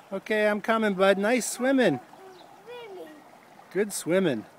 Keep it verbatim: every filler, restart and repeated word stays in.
Okay, I'm coming, bud. Nice swimming. Really? Good swimming.